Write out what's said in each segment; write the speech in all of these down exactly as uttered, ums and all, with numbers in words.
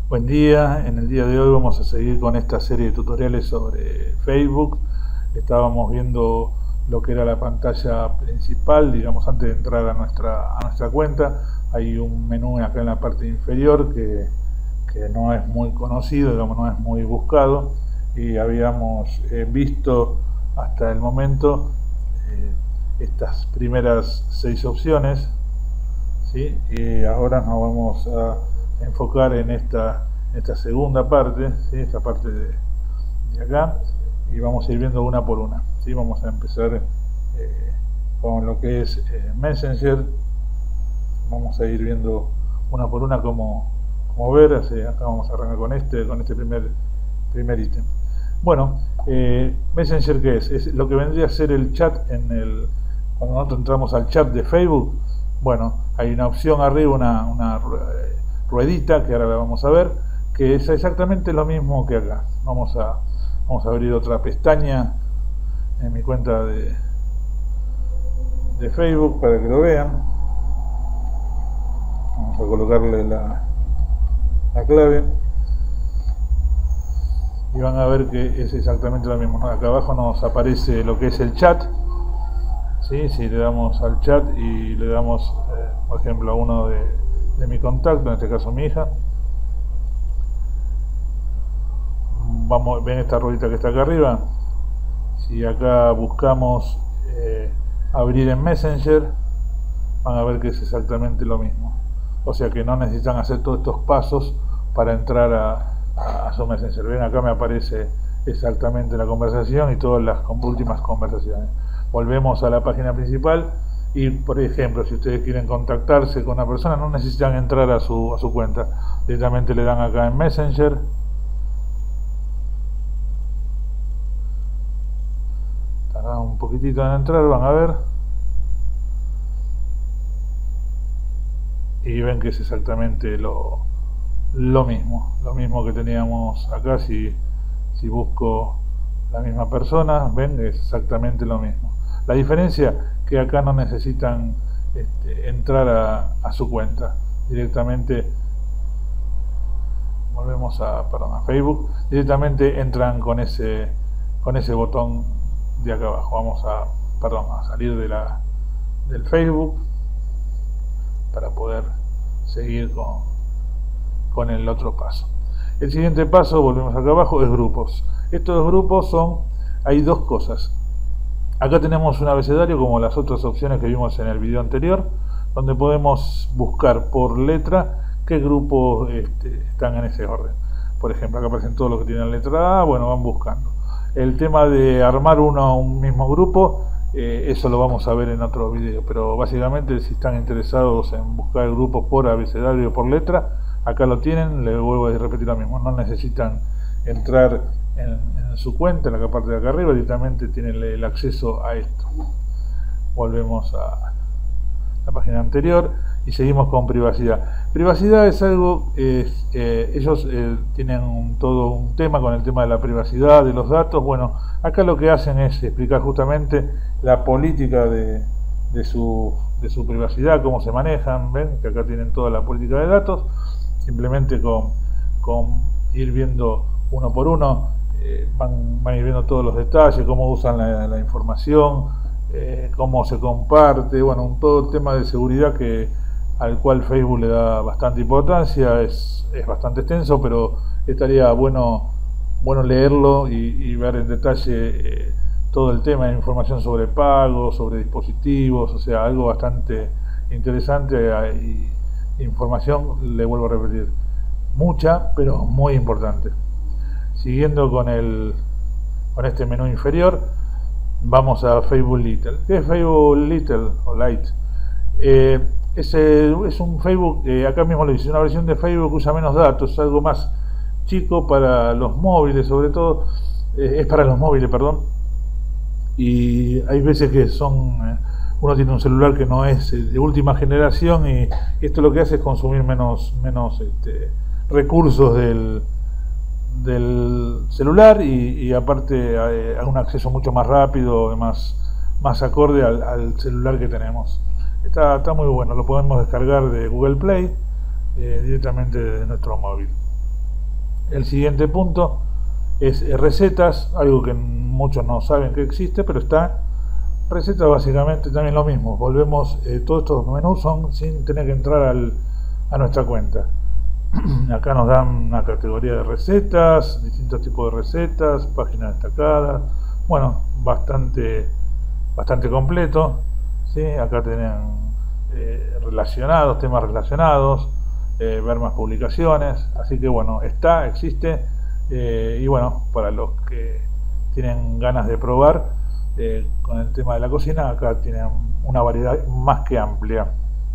Buen día, en el día de hoy vamos a seguir con esta serie de tutoriales sobre Facebook. Estábamos viendo lo que era la pantalla principal, digamos, antes de entrar a nuestra, a nuestra cuenta. Hay un menú acá en la parte inferior que, que no es muy conocido, digamos, no es muy buscado, y habíamos eh, visto hasta el momento eh, estas primeras seis opciones, ¿sí? Y ahora nos vamos a enfocar en esta, esta segunda parte, ¿sí? Esta parte de, de acá, y vamos a ir viendo una por una, ¿sí? Vamos a empezar eh, con lo que es eh, Messenger. Vamos a ir viendo una por una como, como ver, así, acá vamos a arrancar con este, con este primer primer ítem. Bueno, eh, Messenger, ¿qué es? Es lo que vendría a ser el chat en el, cuando nosotros entramos al chat de Facebook. Bueno, hay una opción arriba, una, una ruedita, que ahora la vamos a ver, que es exactamente lo mismo que acá. Vamos a, vamos a abrir otra pestaña en mi cuenta de, de Facebook para que lo vean. Vamos a colocarle la, la clave y van a ver que es exactamente lo mismo, ¿no? Acá abajo nos aparece lo que es el chat, ¿sí? Si le damos al chat y le damos, eh, por ejemplo, a uno de, de mi contacto, en este caso mi hija, vamos, ven esta ruedita que está acá arriba. Si acá buscamos eh, abrir en Messenger, van a ver que es exactamente lo mismo. O sea que no necesitan hacer todos estos pasos para entrar a, a, a su Messenger. Ven, acá me aparece exactamente la conversación y todas las últimas conversaciones. Volvemos a la página principal y, por ejemplo, si ustedes quieren contactarse con una persona, no necesitan entrar a su, a su cuenta. Directamente le dan acá en Messenger. Tardan un poquitito en entrar, van a ver. Y ven que es exactamente lo, lo mismo, lo mismo que teníamos acá. Si, si busco la misma persona, ven, es exactamente lo mismo. La diferencia que acá no necesitan este, entrar a, a su cuenta, directamente volvemos a, perdón, a Facebook, directamente entran con ese, con ese botón de acá abajo. Vamos a, perdón, a salir de la, del Facebook para poder seguir con, con el otro paso. El siguiente paso, volvemos acá abajo, es grupos. Estos grupos son, hay dos cosas. Acá tenemos un abecedario como las otras opciones que vimos en el video anterior, donde podemos buscar por letra qué grupos este, están en ese orden. Por ejemplo, acá aparecen todos los que tienen letra A, bueno, van buscando. El tema de armar uno un mismo grupo, Eh, eso lo vamos a ver en otro video, pero básicamente si están interesados en buscar grupos por abecedario o por letra, acá lo tienen. Les vuelvo a repetir lo mismo, no necesitan entrar en, en su cuenta, en la parte de acá arriba, directamente tienen el acceso a esto. Volvemos a la página anterior y seguimos con privacidad. Privacidad es algo, eh, eh, ellos eh, tienen un, todo un tema con el tema de la privacidad de los datos. Bueno, acá lo que hacen es explicar justamente la política de, de, su, de su privacidad, cómo se manejan. Ven que acá tienen toda la política de datos. Simplemente con, con ir viendo uno por uno, eh, van, van a ir viendo todos los detalles, cómo usan la, la información, eh, cómo se comparte, bueno, un, todo el tema de seguridad que al cual Facebook le da bastante importancia. Es, es bastante extenso, pero estaría bueno, bueno leerlo y, y ver en detalle eh, todo el tema de información sobre pagos, sobre dispositivos, o sea, algo bastante interesante. Y información, le vuelvo a repetir, mucha, pero muy importante. Siguiendo con el con este menú inferior, vamos a Facebook Little. ¿Qué es Facebook Little o Lite? Eh, es, es un Facebook, eh, acá mismo lo dice, una versión de Facebook que usa menos datos, algo más chico para los móviles, sobre todo, eh, es para los móviles, perdón. Y hay veces que son, eh, uno tiene un celular que no es de última generación, y esto lo que hace es consumir menos, menos este, recursos del, del celular, y, y aparte a, a un acceso mucho más rápido y más, más acorde al, al celular que tenemos. Está, está muy bueno, lo podemos descargar de Google Play, eh, directamente de nuestro móvil. El siguiente punto es recetas, algo que muchos no saben que existe, pero está. Recetas básicamente también lo mismo, volvemos, eh, todos estos menús son sin tener que entrar al, a nuestra cuenta. Acá nos dan una categoría de recetas, distintos tipos de recetas, páginas destacadas, bueno, bastante bastante completo, ¿sí? Acá tienen eh, relacionados, temas relacionados, eh, ver más publicaciones, así que bueno, está, existe, eh, y bueno, para los que tienen ganas de probar eh, con el tema de la cocina, acá tienen una variedad más que amplia.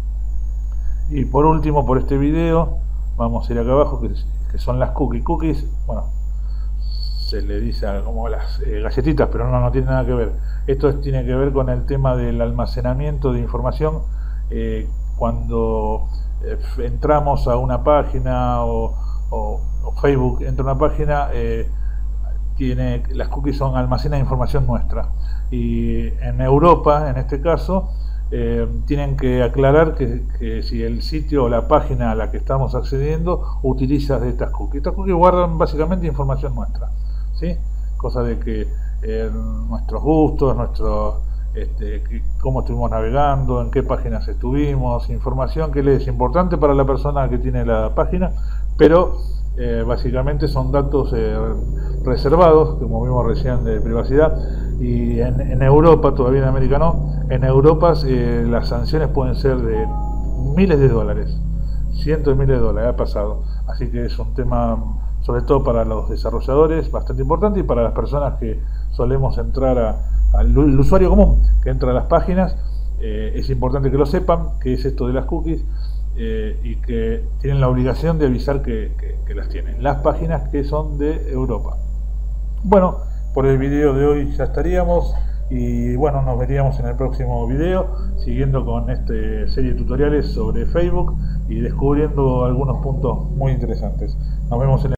Y por último, por este video, vamos a ir acá abajo, que, que son las cookies. Cookies, bueno, se le dice como las eh, galletitas, pero no, no tiene nada que ver. Esto es, tiene que ver con el tema del almacenamiento de información. Eh, cuando eh, entramos a una página o, o, o Facebook entra a una página, eh, tiene, las cookies son almacenan información nuestra. Y en Europa, en este caso, Eh, tienen que aclarar que, que si el sitio o la página a la que estamos accediendo utiliza de estas cookies. Estas cookies guardan básicamente información nuestra, ¿sí? Cosa de que eh, nuestros gustos, nuestro, este, que, cómo estuvimos navegando, en qué páginas estuvimos, información que es importante para la persona que tiene la página, pero eh, básicamente son datos eh, reservados, como vimos recién, de privacidad. Y en, en Europa, todavía en América no, en Europa eh, las sanciones pueden ser de miles de dólares, cientos de miles de dólares, ha pasado. Así que es un tema, sobre todo para los desarrolladores, bastante importante, y para las personas que solemos entrar a, al usuario común que entra a las páginas, eh, es importante que lo sepan, que es esto de las cookies, eh, y que tienen la obligación de avisar que, que, que las tienen, las páginas que son de Europa. Bueno, por el video de hoy ya estaríamos, y bueno, nos veríamos en el próximo video siguiendo con esta serie de tutoriales sobre Facebook y descubriendo algunos puntos muy interesantes. Nos vemos en el